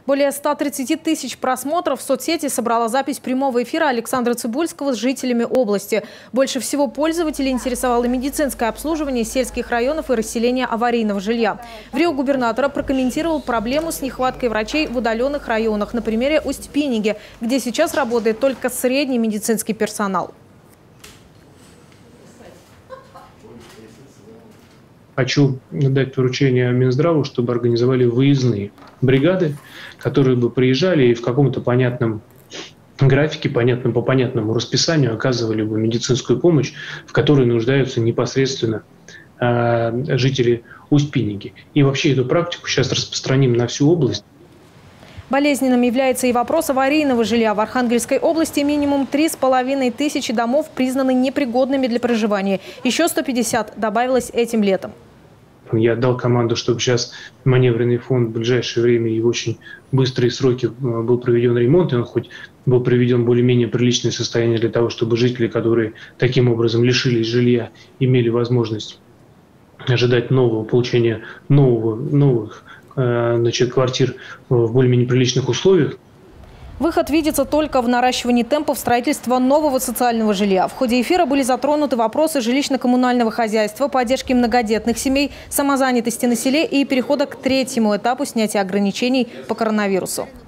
Более 130 тысяч просмотров в соцсети собрала запись прямого эфира Александра Цыбульского с жителями области. Больше всего пользователей интересовало медицинское обслуживание сельских районов и расселение аварийного жилья. В Рио губернатора прокомментировал проблему с нехваткой врачей в удаленных районах на примере Усть-Пиниги, где сейчас работает только средний медицинский персонал. Хочу дать поручение Минздраву, чтобы организовали выездные бригады, которые бы приезжали и в каком-то понятном графике, по понятному расписанию оказывали бы медицинскую помощь, в которой нуждаются непосредственно жители Усть-Пиниги. И вообще эту практику сейчас распространим на всю область. Болезненным является и вопрос аварийного жилья. В Архангельской области минимум 3500 домов признаны непригодными для проживания. Еще 150 добавилось этим летом. Я дал команду, чтобы сейчас маневренный фонд в ближайшее время и в очень быстрые сроки был проведен ремонт, и он хоть был приведен в более-менее приличное состояние для того, чтобы жители, которые таким образом лишились жилья, имели возможность ожидать получения новых квартир в более-менее приличных условиях. Выход видится только в наращивании темпов строительства нового социального жилья. В ходе эфира были затронуты вопросы жилищно-коммунального хозяйства, поддержки многодетных семей, самозанятости на селе и перехода к третьему этапу снятия ограничений по коронавирусу.